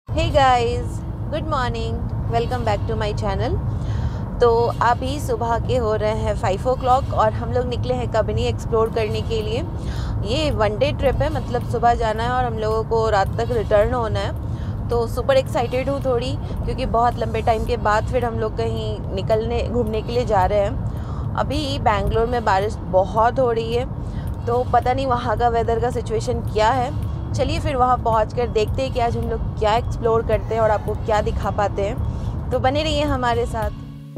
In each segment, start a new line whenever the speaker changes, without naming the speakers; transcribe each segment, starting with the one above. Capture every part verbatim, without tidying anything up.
Hey guys, good morning, welcome back to my channel. तो अभी सुबह के हो रहे हैं फाइव ओ क्लॉक और हम लोग निकले हैं कबिनी एक्सप्लोर करने के लिए। ये वन डे ट्रिप है, मतलब सुबह जाना है और हम लोगों को रात तक रिटर्न होना है। तो सुपर एक्साइटेड हूँ थोड़ी, क्योंकि बहुत लंबे टाइम के बाद फिर हम लोग कहीं निकलने घूमने के लिए जा रहे हैं। अभी बेंगलोर में बारिश बहुत हो रही है, तो पता नहीं वहाँ का वेदर का सिचुएशन क्या है। चलिए फिर वहाँ पहुँचकर देखते हैं कि आज हम लोग क्या एक्सप्लोर करते हैं और आपको क्या दिखा पाते हैं। तो बने रहिए हमारे साथ।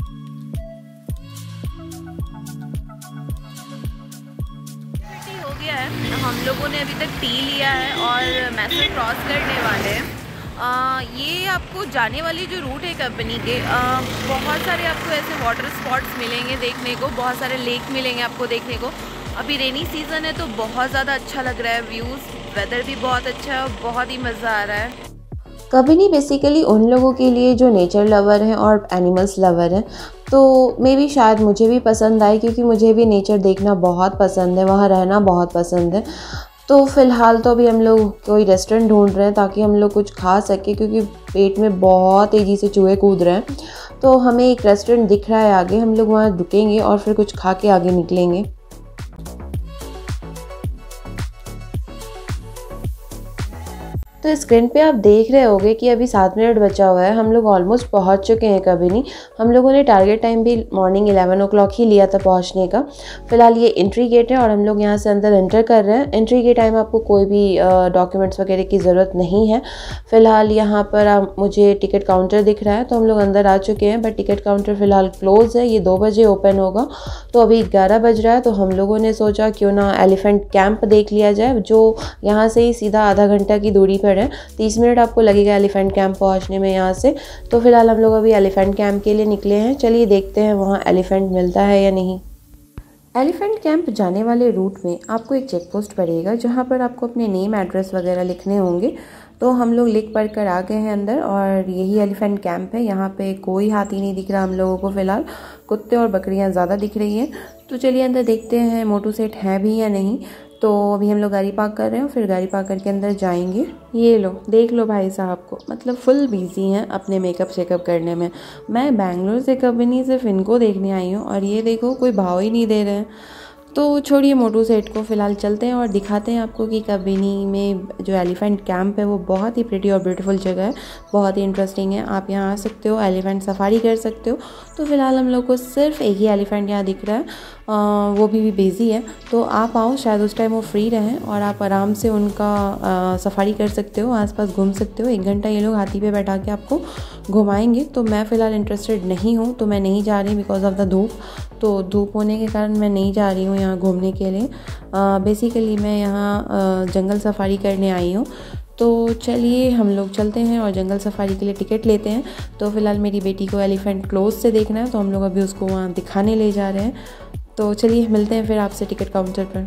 हो गया है, हम लोगों ने अभी तक टी लिया है और मैसूर क्रॉस करने वाले हैं। आ, ये आपको जाने वाली जो रूट है कंपनी के, आ, बहुत सारे आपको ऐसे वाटर स्पॉट्स मिलेंगे देखने को, बहुत सारे लेक मिलेंगे आपको देखने को। अभी रेनी सीज़न है तो बहुत ज़्यादा अच्छा लग रहा है, व्यूज़, वेदर भी बहुत अच्छा है और बहुत ही मज़ा आ रहा है।
कबिनी बेसिकली उन लोगों के लिए जो नेचर लवर हैं और एनिमल्स लवर हैं, तो मे बी शायद मुझे भी पसंद आए, क्योंकि मुझे भी नेचर देखना बहुत पसंद है, वहाँ रहना बहुत पसंद है। तो फ़िलहाल तो अभी हम लोग कोई रेस्टोरेंट ढूंढ रहे हैं ताकि हम लोग कुछ खा सके, क्योंकि पेट में बहुत तेज़ी से चूहे कूद रहे हैं। तो हमें एक रेस्टोरेंट दिख रहा है आगे, हम लोग वहाँ रुकेंगे और फिर कुछ खा के आगे निकलेंगे। तो स्क्रीन पे आप देख रहे होंगे कि अभी सात मिनट बचा हुआ है, हम लोग ऑलमोस्ट पहुंच चुके हैं कबिनी। हम लोगों ने टारगेट टाइम भी मॉर्निंग इलेवन ओ क्लॉक ही लिया था पहुंचने का। फ़िलहाल ये एंट्री गेट है और हम लोग यहां से अंदर एंटर कर रहे हैं। एंट्री के टाइम आपको कोई भी डॉक्यूमेंट्स वगैरह की ज़रूरत नहीं है। फ़िलहाल यहाँ पर आप मुझे टिकट काउंटर दिख रहा है, तो हम लोग अंदर आ चुके हैं, बट टिकट काउंटर फ़िलहाल क्लोज़ है। ये दो बजे ओपन होगा। तो अभी ग्यारह बज रहा है, तो हम लोगों ने सोचा क्यों ना एलिफेंट कैंप देख लिया जाए, जो यहाँ से ही सीधा आधा घंटा की दूरी पर है। तीस मिनट आपको लगेगा एलिफेंट कैंप पहुंचने में यहाँ से। तो फिलहाल हम लोग अभी एलिफेंट कैंप के लिए निकले हैं। चलिए देखते हैं वहाँ एलिफेंट मिलता है या नहीं। एलिफेंट कैंप जाने वाले रूट में आपको एक चेक पोस्ट पड़ेगा, जहाँ पर आपको अपने नेम एड्रेस वगैरह लिखने होंगे। तो हम लोग लिख पढ़ कर आ गए हैं अंदर और यही एलिफेंट कैंप है। यहाँ पे कोई हाथी नहीं दिख रहा हम लोगों को, फ़िलहाल कुत्ते और बकरियाँ ज़्यादा दिख रही हैं। तो चलिए अंदर देखते हैं मोटू सेठ है भी या नहीं। तो अभी हम लोग गाड़ी पार्क कर रहे हैं, फिर गाड़ी पार्क करके अंदर जाएंगे। ये लो, देख लो भाई साहब को, मतलब फुल बिजी हैं अपने मेकअप शेकअप करने में। मैं बेंगलोर से कभी नहीं, सिर्फ इनको देखने आई हूँ और ये देखो कोई भाव ही नहीं दे रहे हैं। तो छोड़िए मोटू सेठ को, फ़िलहाल चलते हैं और दिखाते हैं आपको कि कबिनी में जो एलिफेंट कैंप है वो बहुत ही प्रिटी और ब्यूटीफुल जगह है, बहुत ही इंटरेस्टिंग है। आप यहाँ आ सकते हो, एलिफेंट सफारी कर सकते हो। तो फ़िलहाल हम लोग को सिर्फ एक ही एलिफेंट यहाँ दिख रहा है, आ, वो भी, भी बिजी है। तो आप आओ, शायद उस टाइम वो फ्री रहें और आप आराम से उनका आ, सफारी कर सकते हो, आसपास घूम सकते हो। एक घंटा ये लोग हाथी पे बैठा के आपको घुमाएंगे। तो मैं फ़िलहाल इंटरेस्टेड नहीं हूँ, तो मैं नहीं जा रही बिकॉज ऑफ द धूप। तो धूप होने के कारण मैं नहीं जा रही हूँ यहाँ घूमने के लिए। बेसिकली मैं यहाँ जंगल सफारी करने आई हूँ। तो चलिए हम लोग चलते हैं और जंगल सफारी के लिए टिकट लेते हैं। तो फ़िलहाल मेरी बेटी को एलिफेंट क्लोज से देखना है, तो हम लोग अभी उसको वहाँ दिखाने ले जा रहे हैं। तो चलिए मिलते हैं फिर आपसे टिकट काउंटर पर।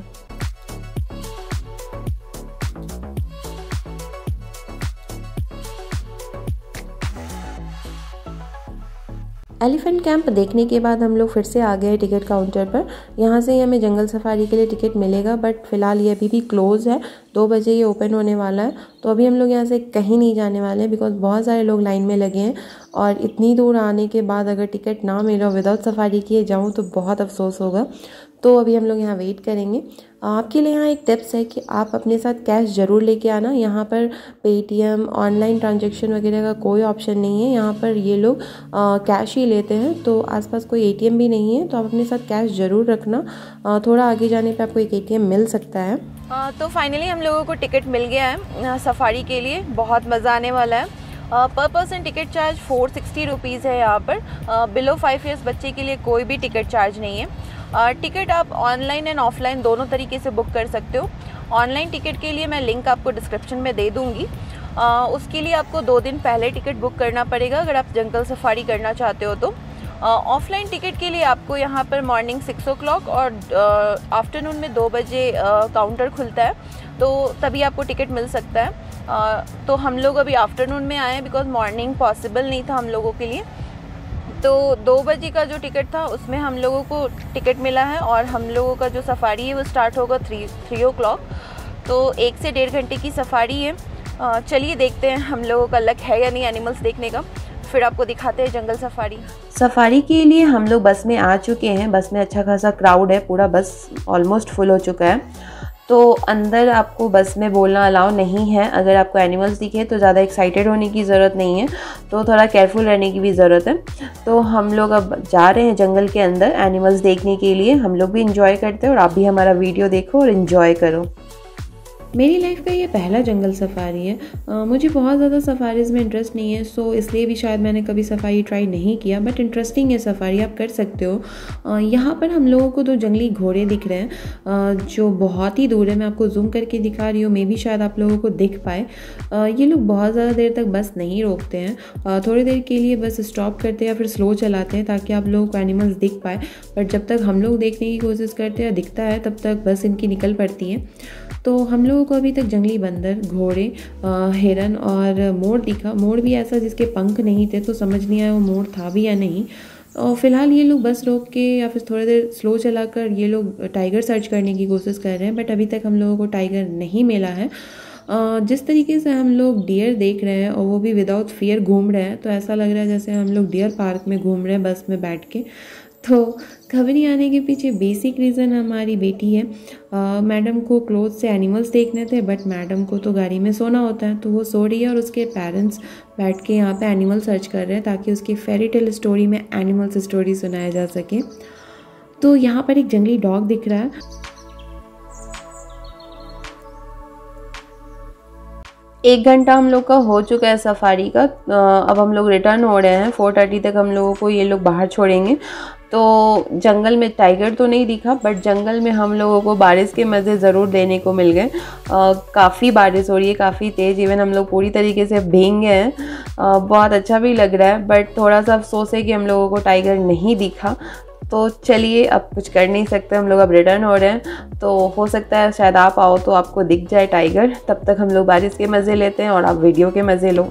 एलिफेंट कैंप देखने के बाद हम लोग फिर से आ गए टिकट काउंटर पर। यहाँ से ही हमें जंगल सफारी के लिए टिकट मिलेगा, बट फ़िलहाल ये अभी भी क्लोज़ है। दो बजे ये ओपन होने वाला है। तो अभी हम लोग यहाँ से कहीं नहीं जाने वाले हैं, बिकॉज बहुत सारे लोग लाइन में लगे हैं और इतनी दूर आने के बाद अगर टिकट ना मिला, विदाउट सफारी किए जाऊँ तो बहुत अफसोस होगा। तो अभी हम लोग यहाँ वेट करेंगे। आपके लिए यहाँ एक टिप्स है कि आप अपने साथ कैश ज़रूर लेके आना। यहाँ पर पेटीएम, ऑनलाइन ट्रांजैक्शन वगैरह का कोई ऑप्शन नहीं है। यहाँ पर ये लोग कैश ही लेते हैं। तो आसपास कोई एटीएम भी नहीं है, तो आप अपने साथ कैश ज़रूर रखना। आ, थोड़ा आगे जाने पे आपको एक एटीएम मिल सकता है।
आ, तो फाइनली हम लोगों को टिकट मिल गया है सफारी के लिए। बहुत मज़ा आने वाला है। Per person ticket charge four sixty rupees है यहाँ पर। बिलो फाइव ईयर्स बच्चे के लिए कोई भी टिकट चार्ज नहीं है। टिकट आप ऑनलाइन एंड ऑफलाइन दोनों तरीके से बुक कर सकते हो। ऑनलाइन टिकट के लिए मैं लिंक आपको डिस्क्रिप्शन में दे दूँगी। आ, उसके लिए आपको दो दिन पहले टिकट बुक करना पड़ेगा अगर आप जंगल सफारी करना चाहते हो तो। ऑफलाइन टिकट के लिए आपको यहाँ पर मॉर्निंग सिक्स ओ क्लॉक और आफ्टरनून में दो बजे काउंटर खुलता है, तो तभी आपको टिकट मिल सकता है। uh, तो हम लोग अभी आफ्टरनून में आए हैं बिकॉज मॉर्निंग पॉसिबल नहीं था हम लोगों के लिए। तो दो बजे का जो टिकट था उसमें हम लोगों को टिकट मिला है और हम लोगों का जो सफारी है वो स्टार्ट होगा थ्री थ्री ओ क्लॉक। तो एक से डेढ़ घंटे की सफारी है। चलिए देखते हैं हम लोगों का लक है या नहीं एनिमल्स देखने का, फिर आपको दिखाते हैं जंगल सफारी।
सफारी के लिए हम लोग बस में आ चुके हैं। बस में अच्छा खासा क्राउड है, पूरा बस ऑलमोस्ट फुल हो चुका है। तो अंदर आपको बस में बोलना अलाउ नहीं है। अगर आपको एनिमल्स दिखे तो ज़्यादा एक्साइटेड होने की ज़रूरत नहीं है, तो थोड़ा केयरफुल रहने की भी ज़रूरत है। तो हम लोग अब जा रहे हैं जंगल के अंदर एनिमल्स देखने के लिए। हम लोग भी इंजॉय करते हैं और आप भी हमारा वीडियो देखो और इन्जॉय करो। मेरी लाइफ का ये पहला जंगल सफारी है। आ, मुझे बहुत ज़्यादा सफारीज़ में इंटरेस्ट नहीं है, सो इसलिए भी शायद मैंने कभी सफारी ट्राई नहीं किया, बट इंटरेस्टिंग है सफारी, आप कर सकते हो। आ, यहाँ पर हम लोगों को दो जंगली घोड़े दिख रहे हैं आ, जो बहुत ही दूर है। मैं आपको जूम करके दिखा रही हूँ, मे भी शायद आप लोगों को दिख पाए। आ, ये लोग बहुत ज़्यादा देर तक बस नहीं रोकते हैं, आ, थोड़ी देर के लिए बस स्टॉप करते हैं या फिर स्लो चलाते हैं ताकि आप लोगों को एनिमल्स दिख पाए। बट जब तक हम लोग देखने की कोशिश करते हैं, दिखता है, तब तक बस इनकी निकल पड़ती है। तो हम लोगों को अभी तक जंगली बंदर, घोड़े, हिरन और मोर दिखा। मोर भी ऐसा जिसके पंख नहीं थे, तो समझ नहीं आया वो मोर था भी या नहीं। और फिलहाल ये लोग बस रोक के या फिर थोड़ी देर स्लो चलाकर ये लोग टाइगर सर्च करने की कोशिश कर रहे हैं, बट अभी तक हम लोगों को टाइगर नहीं मिला है। जिस तरीके से हम लोग डियर देख रहे हैं और वो भी विदाउट फियर घूम रहे हैं, तो ऐसा लग रहा है जैसे हम लोग डियर पार्क में घूम रहे हैं बस में बैठ के। तो खबरी आने के पीछे बेसिक रीज़न हमारी बेटी है। मैडम को क्लोज से एनिमल्स देखने थे, बट मैडम को तो गाड़ी में सोना होता है, तो वो सो रही है और उसके पेरेंट्स बैठ के यहाँ पे एनिमल सर्च कर रहे हैं ताकि उसकी फेरी टेल स्टोरी में एनिमल्स स्टोरी सुनाया जा सके। तो यहाँ पर एक जंगली डॉग दिख रहा है। एक घंटा हम लोग का हो चुका है सफारी का। अब हम लोग रिटर्न हो रहे हैं। फोर थर्टी तक हम लोगों को ये लोग बाहर छोड़ेंगे। तो जंगल में टाइगर तो नहीं दिखा, बट जंगल में हम लोगों को बारिश के मज़े ज़रूर देने को मिल गए। काफ़ी बारिश हो रही है, काफ़ी तेज़, इवन हम लोग पूरी तरीके से भीग गए हैं। बहुत अच्छा भी लग रहा है, बट थोड़ा सा अफसोस है कि हम लोगों को टाइगर नहीं दिखा। तो चलिए, अब कुछ कर नहीं सकते, हम लोग अब रिटर्न हो रहे हैं। तो हो सकता है शायद आप आओ तो आपको दिख जाए टाइगर। तब तक हम लोग बारिश के मज़े लेते हैं और आप वीडियो के मज़े लो।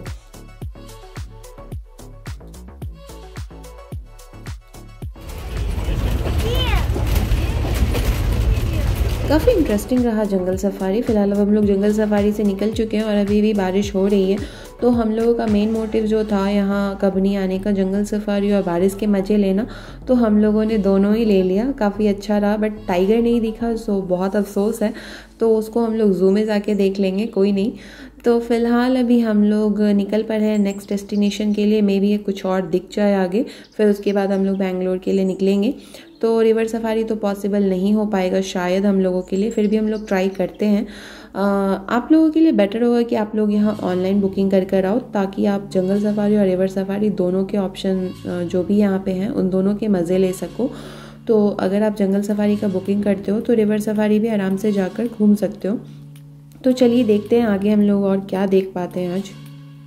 काफ़ी इंटरेस्टिंग रहा जंगल सफारी। फ़िलहाल अब हम लोग जंगल सफारी से निकल चुके हैं और अभी भी बारिश हो रही है। तो हम लोगों का मेन मोटिव जो था यहाँ कबनी आने का, जंगल सफारी और बारिश के मज़े लेना, तो हम लोगों ने दोनों ही ले लिया। काफ़ी अच्छा रहा, बट टाइगर नहीं दिखा, सो बहुत अफसोस है। तो उसको हम लोग ज़ू में जाके देख लेंगे, कोई नहीं। तो फ़िलहाल अभी हम लोग निकल पड़े हैं नेक्स्ट डेस्टिनेशन के लिए। मे बी कुछ और दिख जाए आगे, फिर उसके बाद हम लोग बेंगलोर के लिए निकलेंगे। तो रिवर सफारी तो पॉसिबल नहीं हो पाएगा शायद हम लोगों के लिए, फिर भी हम लोग ट्राई करते हैं। आ, आप लोगों के लिए बेटर होगा कि आप लोग यहाँ ऑनलाइन बुकिंग कर कर आओ, ताकि आप जंगल सफारी और रिवर सफारी दोनों के ऑप्शन जो भी यहाँ पे हैं उन दोनों के मज़े ले सको। तो अगर आप जंगल सफारी का बुकिंग करते हो तो रिवर सफारी भी आराम से जाकर घूम सकते हो। तो चलिए देखते हैं आगे हम लोग और क्या देख पाते हैं आज।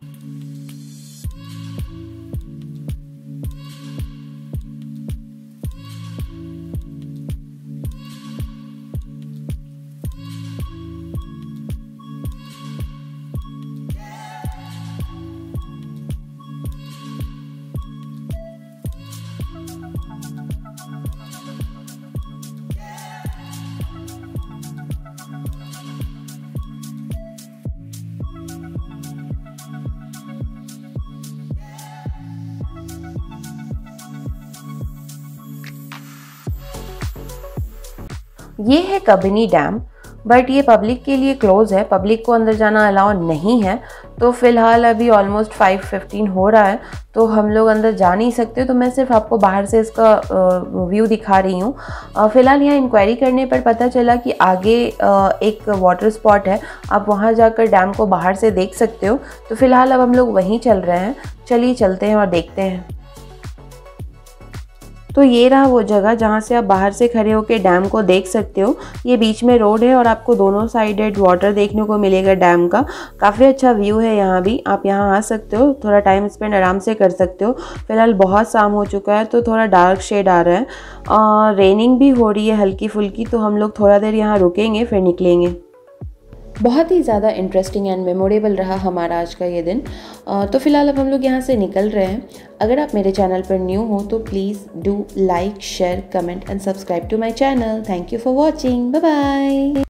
ये है कबिनी डैम, बट ये पब्लिक के लिए क्लोज़ है, पब्लिक को अंदर जाना अलाउ नहीं है। तो फ़िलहाल अभी ऑलमोस्ट फाइव फिफ्टीन हो रहा है, तो हम लोग अंदर जा नहीं सकते। तो मैं सिर्फ आपको बाहर से इसका व्यू दिखा रही हूँ। फ़िलहाल यहाँ इंक्वायरी करने पर पता चला कि आगे आ, एक वाटर स्पॉट है, आप वहाँ जाकर डैम को बाहर से देख सकते हो। तो फ़िलहाल अब हम लोग वहीं चल रहे हैं। चलिए चलते हैं और देखते हैं। तो ये रहा वो जगह जहाँ से आप बाहर से खड़े होकर डैम को देख सकते हो। ये बीच में रोड है और आपको दोनों साइडेड वाटर देखने को मिलेगा डैम का। काफ़ी अच्छा व्यू है यहाँ भी, आप यहाँ आ सकते हो, थोड़ा टाइम स्पेंड आराम से कर सकते हो। फिलहाल बहुत शाम हो चुका है तो थोड़ा डार्क शेड आ रहा है और रेनिंग भी हो रही है हल्की फुल्की। तो हम लोग थोड़ा देर यहाँ रुकेंगे फिर निकलेंगे। बहुत ही ज़्यादा इंटरेस्टिंग एंड मेमोरेबल रहा हमारा आज का ये दिन। तो फिलहाल अब हम लोग यहाँ से निकल रहे हैं। अगर आप मेरे चैनल पर न्यू हो तो please do like, share, comment and subscribe to my channel. Thank you for watching. Bye bye.